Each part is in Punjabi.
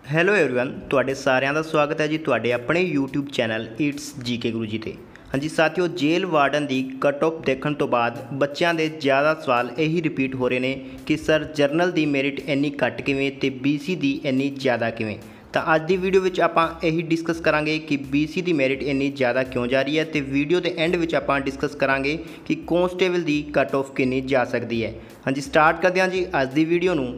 ਹੈਲੋ एवरीवन ਤੁਹਾਡੇ ਸਾਰਿਆਂ ਦਾ ਸਵਾਗਤ ਹੈ ਜੀ ਤੁਹਾਡੇ ਆਪਣੇ YouTube channel it's GK Guru ji ਤੇ। ਹਾਂਜੀ ਸਾਥੀਓ, ਜੇਲ੍ਹ ਵਾਰਡਨ ਦੀ ਕਟ ਆਫ ਦੇਖਣ ਤੋਂ ਬਾਅਦ ਬੱਚਿਆਂ ਦੇ ਜ਼ਿਆਦਾ ਸਵਾਲ ਇਹੀ ਰਿਪੀਟ ਹੋ ਰਹੇ ਨੇ ਕਿ ਸਰ ਜਰਨਲ ਦੀ ਮੈਰਿਟ ਇੰਨੀ ਘੱਟ ਕਿਵੇਂ ਤੇ BC ਦੀ ਇੰਨੀ ਜ਼ਿਆਦਾ ਕਿਵੇਂ। ਤਾਂ ਅੱਜ ਦੀ ਵੀਡੀਓ ਵਿੱਚ ਆਪਾਂ ਇਹੀ ਡਿਸਕਸ ਕਰਾਂਗੇ ਕਿ BC ਦੀ ਮੈਰਿਟ ਇੰਨੀ ਜ਼ਿਆਦਾ ਕਿਉਂ ਜਾ ਰਹੀ ਹੈ ਤੇ ਵੀਡੀਓ ਦੇ ਐਂਡ ਵਿੱਚ ਆਪਾਂ ਡਿਸਕਸ ਕਰਾਂਗੇ ਕਿ ਕਨਸਟੇਬਲ ਦੀ ਕਟ ਆਫ ਕਿੰਨੀ ਜਾ ਸਕਦੀ ਹੈ। ਹਾਂਜੀ ਸਟਾਰਟ ਕਰਦੇ ਹਾਂ ਜੀ ਅੱਜ ਦੀ ਵੀਡੀਓ ਨੂੰ।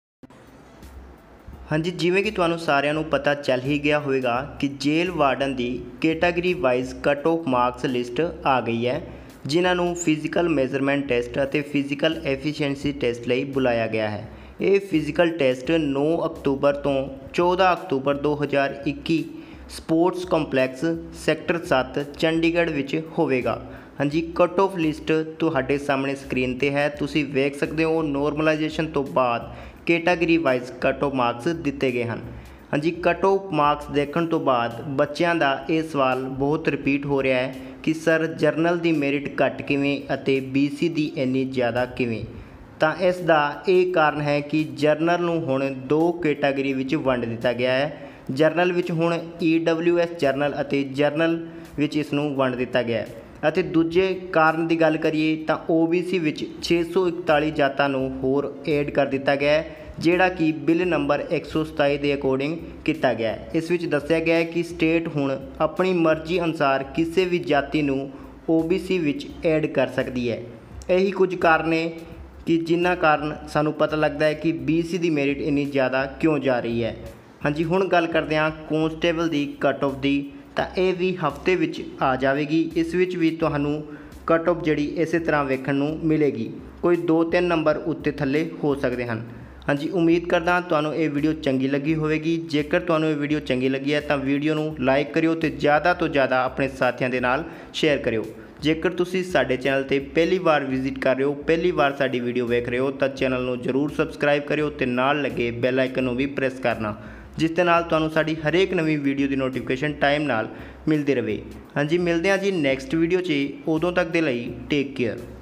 ਹਾਂਜੀ जिवें कि तुहानूं सारिਆਂ ਨੂੰ पता चल ही गया होएगा कि जेल वार्डन की category wise cut off marks list आ गई है जिन्हां नूं फिजिकल मेजरमेंट टेस्ट और फिजिकल एफिशिएंसी टेस्ट लई बुलाया गया है। ये फिजिकल टेस्ट 9 अक्तूबर तो 14 अक्तूबर 2021 स्पोर्ट्स कंपलैक्स सैक्टर 7 चंडीगढ़ विच होवेगा। हाँ जी कट ऑफ लिस्ट तुहाडे सामने स्क्रीन ते है, तुसीं वेख सकदे हो। नॉर्मलाइजेशन तो बाद category wise cut off marks दिते गए हैं। हाँ जी कट ऑफ मार्क्स देखने तो बाद बच्चों का यह सवाल बहुत रिपीट हो रहा है कि सर जरनल की मेरिट घट किवें अते BC की इन्नी ज़्यादा किवें। तो इसका ये कारण है कि जरनल नूं हुण दो कैटागरी विच वंड दिता गया है। जरनल विच हुण EWS जरनल अते जरनल विच इसनूं वंड दिता गया है। ਅਤੇ ਦੂਜੇ ਕਾਰਨ ਦੀ ਗੱਲ ਕਰੀਏ ਤਾਂ OBC ਵਿੱਚ 641 ਜਾਤਾਂ ਨੂੰ ਹੋਰ ਐਡ ਕਰ ਦਿੱਤਾ ਗਿਆ ਹੈ ਜਿਹੜਾ ਕਿ ਬਿੱਲ ਨੰਬਰ 127 ਦੇ ਅਕੋਰਡਿੰਗ ਕੀਤਾ ਗਿਆ ਹੈ। ਇਸ ਵਿੱਚ ਦੱਸਿਆ ਗਿਆ ਹੈ ਕਿ ਸਟੇਟ ਹੁਣ ਆਪਣੀ ਮਰਜ਼ੀ ਅਨੁਸਾਰ ਕਿਸੇ ਵੀ ਜਾਤੀ ਨੂੰ OBC ਵਿੱਚ ਐਡ ਕਰ ਸਕਦੀ ਹੈ। ਇਹੀ ਕੁਝ ਕਾਰਨ ਨੇ ਕਿ ਜਿਨ੍ਹਾਂ ਕਾਰਨ ਸਾਨੂੰ ਪਤਾ ਲੱਗਦਾ ਹੈ ਕਿ BC ਦੀ ਮੈਰਿਟ ਇੰਨੀ ਜ਼ਿਆਦਾ ਕਿਉਂ ਜਾ ਰਹੀ ਹੈ। ਹਾਂਜੀ ਹੁਣ ਗੱਲ ਕਰਦੇ ਹਾਂ ਕਨਸਟੇਬਲ ਦੀ ਕਟ ਆਫ ਦੀ। ਤਾਂ ਇਹ ਵੀ ਹਫਤੇ ਵਿੱਚ ਆ ਜਾਵੇਗੀ। ਇਸ ਵਿੱਚ ਵੀ ਤੁਹਾਨੂੰ ਕਟ ਆਫ ਜਿਹੜੀ ਇਸੇ ਤਰ੍ਹਾਂ ਵੇਖਣ ਨੂੰ ਮਿਲੇਗੀ, ਕੋਈ 2-3 ਨੰਬਰ ਉੱਤੇ ਥੱਲੇ ਹੋ ਸਕਦੇ ਹਨ। ਹਾਂਜੀ ਉਮੀਦ ਕਰਦਾ ਤੁਹਾਨੂੰ ਇਹ ਵੀਡੀਓ ਚੰਗੀ ਲੱਗੀ ਹੋਵੇਗੀ। ਜੇਕਰ ਤੁਹਾਨੂੰ ਇਹ ਵੀਡੀਓ ਚੰਗੀ ਲੱਗੀ ਹੈ ਤਾਂ ਵੀਡੀਓ ਨੂੰ ਲਾਈਕ ਕਰਿਓ ਤੇ ਜ਼ਿਆਦਾ ਤੋਂ ਜ਼ਿਆਦਾ ਆਪਣੇ ਸਾਥੀਆਂ ਦੇ ਨਾਲ ਸ਼ੇਅਰ ਕਰਿਓ। ਜੇਕਰ ਤੁਸੀਂ ਸਾਡੇ ਚੈਨਲ ਤੇ ਪਹਿਲੀ ਵਾਰ ਵਿਜ਼ਿਟ ਕਰ ਰਹੇ ਹੋ, ਪਹਿਲੀ ਵਾਰ ਸਾਡੀ ਵੀਡੀਓ ਵੇਖ ਰਹੇ ਹੋ ਤਾਂ ਚੈਨਲ ਨੂੰ ਜ਼ਰੂਰ ਸਬਸਕ੍ਰਾਈਬ ਕਰਿਓ ਤੇ ਨਾਲ ਲੱਗੇ ਬੈਲ ਆਈਕਨ ਨੂੰ ਵੀ ਪ੍ਰੈਸ ਕਰਨਾ जिस दे नाल तुहानूं साडी हरेक नवीं वीडियो की नोटिफिकेशन टाइम नाल मिलती रहे। हाँ जी मिलते हैं जी नैक्सट वीडियो च। उदों तक दे लई टेक केयर।